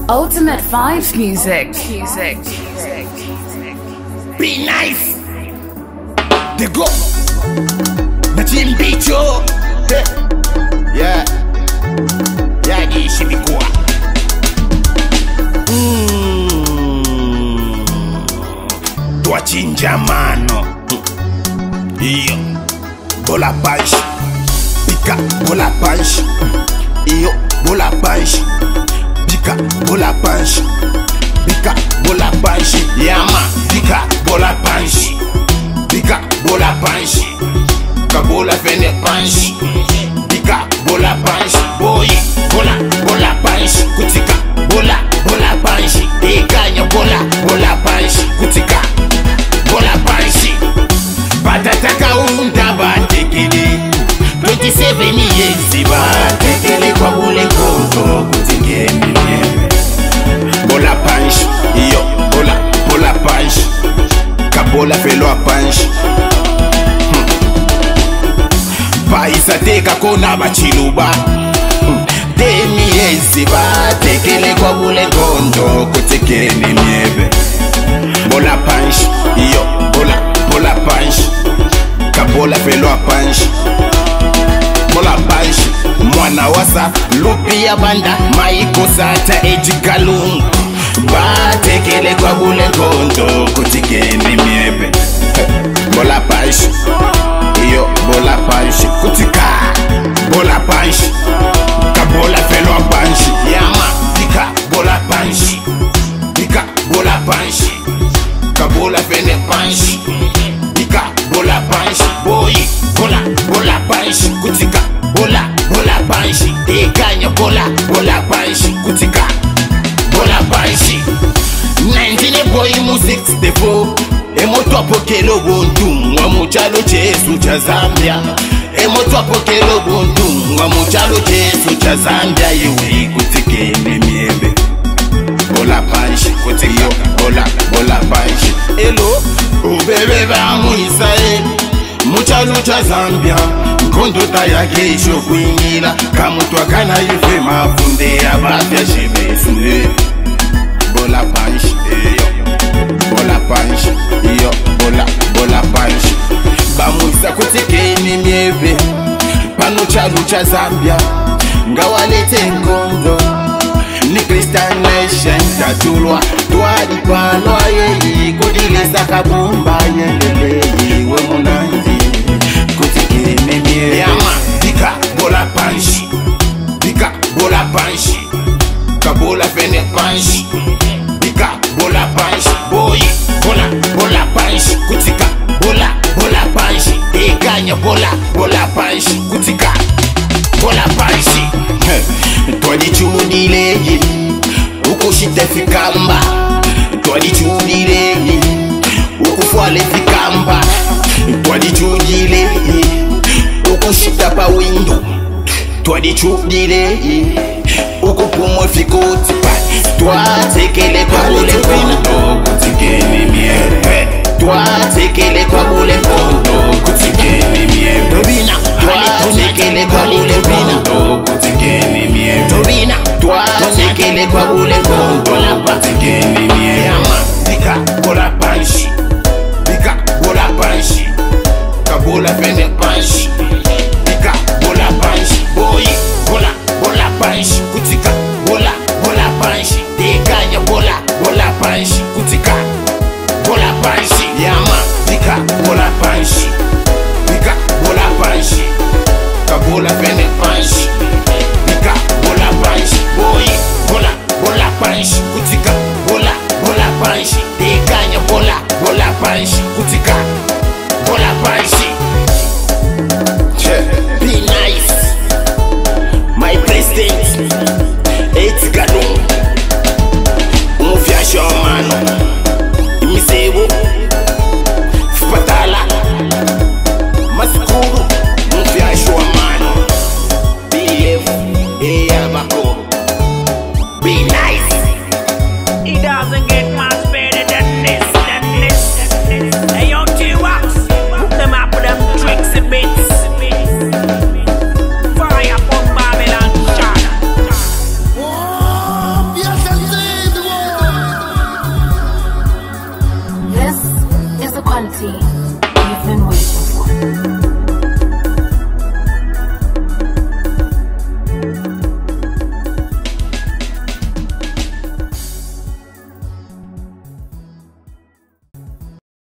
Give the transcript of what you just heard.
Ultimate Vibes Music. Be nice. They go. The team beat you. Yeah. Yeah, you should be cool. Tua chinja mano. Io. Bola punch. Pika bola punch. Io. Bola punch. Pika bola punch. Pika bola punch. Yama. Pika bola punch. Pika bola punch. Kabola fene punch. Pika bola punch. Boy. Bola punch. Kutika. Bola punch. Eganya bola punch. Kutika. Bola punch. Patataka undaba tekele. 27 years ba tekele kwa bule konto kutikeni. Bola punch. Yo. Bola punch. Kabola felo punch. Paisa teka kona bachiluba. Demi years ba tekele kwa bule konto kutikeni miebe. Bola punch. Yo. Bola punch. Kabola felo punch. Bola punch. Mwana wasa lupi ya banda maiko sata ejikalungu. Ba tekele kwa bule konto kutikeni miebe. Bola punch. Yo. Bola punch. Kutika. Bola punch. Kabola felo punch. Yama. Pika bola punch. Pika bola punch. Kabola fene punch. Pika bola punch. Boy. Bola punch. Kutika. Bola punch. Eganya bola punch. Kutika. Bola punch. 19 boy music stefo. Emoto apokelo bundu. Wamuchalo Jesu cha Zambia. Emoto apokelo bundu. Wamuchalo Jesu cha Zambia. Yewe kutikeni miebe. Bola punch. Kutika. Bola punch. Hello. Ubebe ba mu Israel. Muchalo cha Zambia. Kondo ya kesho kuingila. Kamutu akana yufe mafunde ya bafya shimesu. Bola punch. Bola punch. Yo. Bola punch. Bamuisa kutikeni miebe. Pano chalo cha Zambia. Ngawalete ngondo. Ni Christian Nation tatulwa. Tuadi pano ayeyi. Kudileza kabumba yelele. We munandi. Kutikeni miebe. Yama. Pika bola punch. Pika bola punch. Kabola fene punch. Pika bola punch. Boy. Bola punch. Kutika. Bola punch. Eganya bola punch. Kutika. Bola punch. Twadi chudile. Ukushite fikamba. Twadi chudile. Ukufwale fikamba. Twadi chudile. Ukushita pa window. Twadi chudile. Ukupumwe fikoti pa. Twatekele kwa bule kondo kutikeni miebe. Twatekele kwa bule kondo kutikeni miebe. Tobina. Twatekele kwa bule kondo kutikeni miebe. Tobina. Twatekele kwa bule kondo kutikeni miebe. Yama. Pika bola punch. Pika bola punch. Kabola fene punch.